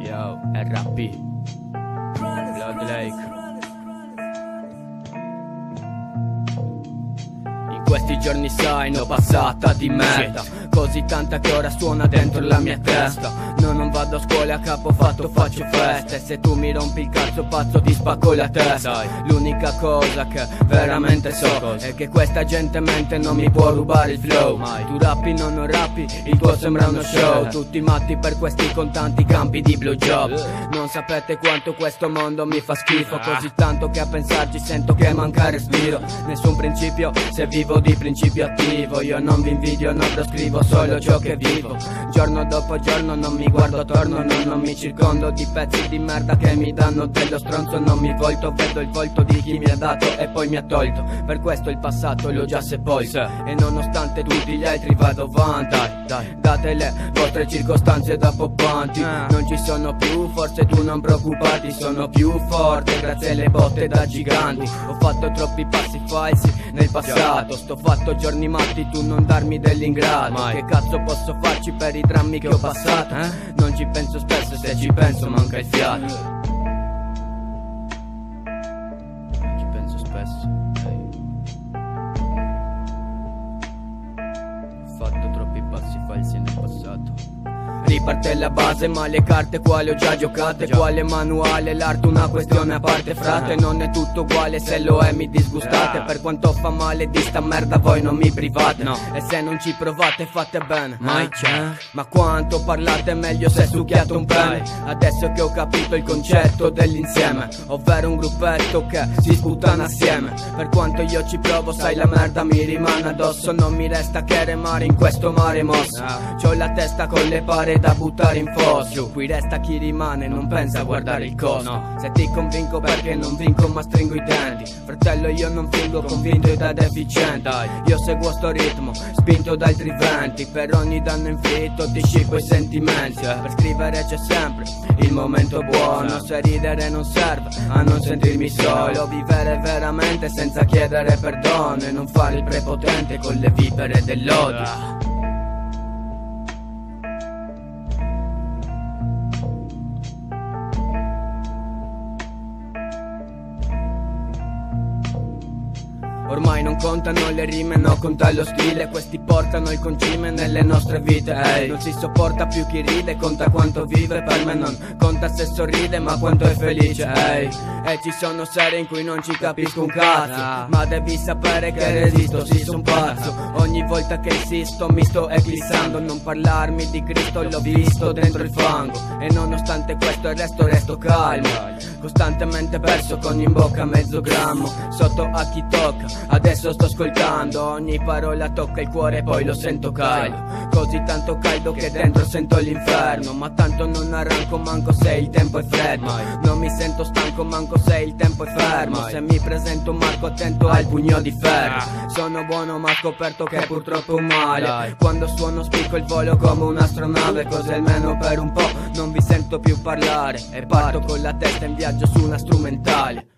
Yo, RP Blood Lake. In questi giorni sai ne ho passata di merda, così tanta che ora suona dentro la mia testa. No, non vado a scuola, a capo fatto faccio feste. Se tu mi rompi il cazzo pazzo ti spacco la testa. L'unica cosa che veramente so è che questa gente mente non mi può rubare il flow. Tu rappi, non rappi, il tuo sembra uno show. Tutti matti per questi contanti campi di blowjob. Non sapete quanto questo mondo mi fa schifo, così tanto che a pensarci sento che manca respiro. Nessun principio se vivo di principio attivo. Io non vi invidio, non trascrivo solo ciò che vivo. Giorno dopo giorno non mi guardo attorno, non mi circondo di pezzi di merda che mi danno dello stronzo. Non mi volto, vedo il volto di chi mi ha dato e poi mi ha tolto. Per questo il passato l'ho già sepolto e nonostante tutti gli altri vado avanti. Date le vostre circostanze da poppanti. Non ci sono più, forse tu non preoccuparti. Sono più forte grazie alle botte da giganti. Ho fatto troppi passi falsi nel passato. Sto fatto giorni matti, tu non darmi dell'ingrato. Che cazzo posso farci per i drammi che ho passato? Non ci penso spesso, se ci penso manca il fiato. Non ci penso spesso. Ho fatto troppi passi falsi nel passato. Riparte la base ma le carte quali ho già giocate. Quale manuale, l'arte una questione a parte frate. Non è tutto uguale, se lo è mi disgustate. Per quanto fa male di sta merda voi non mi private. E se non ci provate fate bene. Ma quanto parlate meglio se succhiate un pene. Adesso che ho capito il concetto dell'insieme, ovvero un gruppetto che si sputana assieme. Per quanto io ci provo sai la merda mi rimane addosso. Non mi resta che remare in questo mare mosso. C'ho la testa con le pare da buttare in fosso. Qui resta chi rimane, non pensa a guardare il costo. Se ti convinco perché non vinco ma stringo i denti. Fratello io non fingo, convinto ed deficiente. Io seguo sto ritmo, spinto da altri venti. Per ogni danno inflitto ti scippo i sentimenti. Per scrivere c'è sempre il momento buono. Se ridere non serve a non sentirmi solo. Vivere veramente senza chiedere perdono e non fare il prepotente con le vipere dell'odio. Ormai non contano le rime, no conta lo stile. Questi portano il concime nelle nostre vite. Non si sopporta più chi ride, conta quanto vive. Per me non conta se sorride ma quanto è felice. E ci sono serie in cui non ci capisco un cazzo, ma devi sapere che resisto, sì son pazzo. Ogni volta che insisto mi sto eclissando. Non parlarmi di Cristo, l'ho visto dentro il fango. E nonostante questo il resto calmo. Costantemente perso con in bocca mezzo grammo. Sotto a chi tocca, adesso sto ascoltando. Ogni parola tocca il cuore e poi lo sento caldo. Così tanto caldo che dentro sento l'inferno. Ma tanto non arranco manco se il tempo è freddo. Non mi sento stanco manco se il tempo è fermo. Se mi presento marco attento al pugno di ferro. Sono buono ma ho scoperto che purtroppo è un male. Quando suono spicco il volo come un'astronave. Così almeno per un po' non vi sento più parlare. E parto con la testa in viaggio su una strumentale.